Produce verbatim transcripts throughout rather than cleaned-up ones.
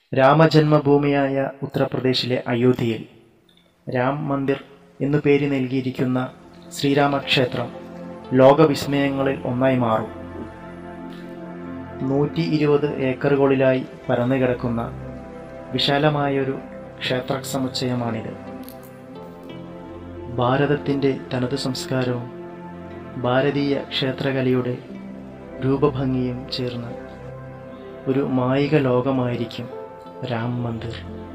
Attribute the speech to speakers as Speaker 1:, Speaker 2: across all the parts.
Speaker 1: രാമജന്മഭൂമിയായ ഉത്തർപ്രദേശിലെ അയോധ്യയിൽ രാം മന്ദിർ എന്നു പേര് നൽകിയിരിക്കുന്ന ശ്രീരാമക്ഷേത്രം ലോകവിസ്മയങ്ങളിൽ ഒന്നായി മാറും. നൂറ്റി ഇരുപത് ഏക്കറുകളിലായി പരന്നുകിടക്കുന്ന വിശാലമായൊരു ക്ഷേത്ര സമുച്ചയമാണിത്. ഭാരതത്തിൻ്റെ തനതു സംസ്കാരവും ഭാരതീയ ക്ഷേത്രകലയുടെ രൂപഭംഗിയും ചേർന്ന് ഒരു മായിക ലോകമായിരിക്കും രാം മന്ദിർ.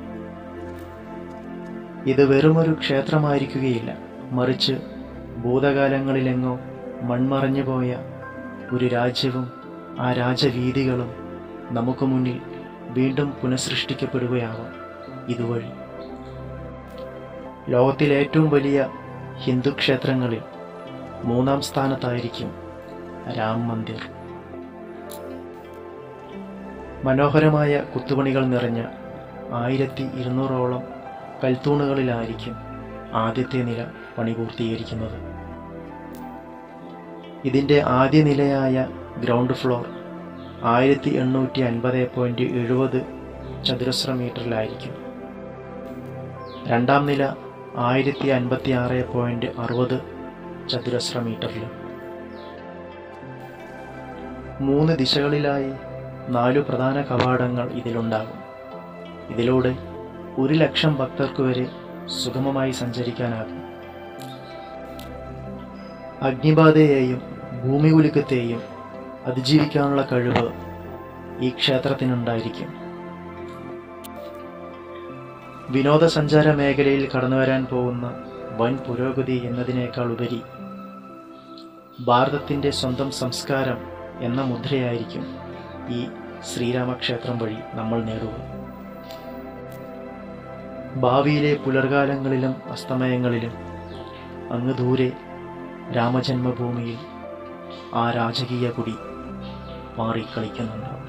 Speaker 1: ഇത് വെറുമൊരു ക്ഷേത്രമായിരിക്കുകയില്ല, മറിച്ച് ഭൂതകാലങ്ങളിലെങ്ങോ മൺമറഞ്ഞുപോയ ഒരു രാജ്യവും ആ രാജവീഥികളും നമുക്ക് മുന്നിൽ വീണ്ടും പുനഃസൃഷ്ടിക്കപ്പെടുകയാവാം ഇതുവഴി. ലോകത്തിലെ ഏറ്റവും വലിയ ഹിന്ദു ക്ഷേത്രങ്ങളിൽ മൂന്നാം സ്ഥാനത്തായിരിക്കും രാം മന്ദിർ. മനോഹരമായ കുത്തുപണികൾ നിറഞ്ഞ ആയിരത്തി ഇരുന്നൂറോളം കൽത്തൂണുകളിലായിരിക്കും ആദ്യത്തെ നില പണി പൂർത്തീകരിക്കുന്നത്. ഇതിൻ്റെ ആദ്യ നിലയായ ഗ്രൗണ്ട് ഫ്ലോർ ആയിരത്തി എണ്ണൂറ്റി അൻപത് പോയിൻറ്റ് എഴുപത് ചതുരശ്ര മീറ്ററിലായിരിക്കും. രണ്ടാം നില ആയിരത്തി അൻപത്തി ആറ് പോയിൻറ്റ് അറുപത് ചതുരശ്ര മീറ്ററിൽ. മൂന്ന് ദിശകളിലായി നാലു പ്രധാന കവാടങ്ങൾ ഇതിലുണ്ടാകും. ഇതിലൂടെ ഒരു ലക്ഷം ഭക്തർക്ക് വരെ സുഗമമായി സഞ്ചരിക്കാനാകും. അഗ്നിബാധയെയും ഭൂമികുലുക്കത്തെയും അതിജീവിക്കാനുള്ള കഴിവ് ഈ ക്ഷേത്രത്തിനുണ്ടായിരിക്കും. വിനോദസഞ്ചാര മേഖലയിൽ കടന്നുവരാൻ പോകുന്ന വൻ പുരോഗതി എന്നതിനേക്കാൾ ഉപരി ഭാരതത്തിൻ്റെ സ്വന്തം സംസ്കാരം എന്ന മുദ്രയായിരിക്കും ഈ ശ്രീരാമക്ഷേത്രം വഴി നമ്മൾ നേടുക. ഭാവിയിലെ പുലർകാലങ്ങളിലും അസ്തമയങ്ങളിലും അങ്ങ് ദൂരെ രാമജന്മഭൂമിയിൽ ആ രാജകീയ കൊടി മാറിക്കളിക്കുന്നുണ്ട്.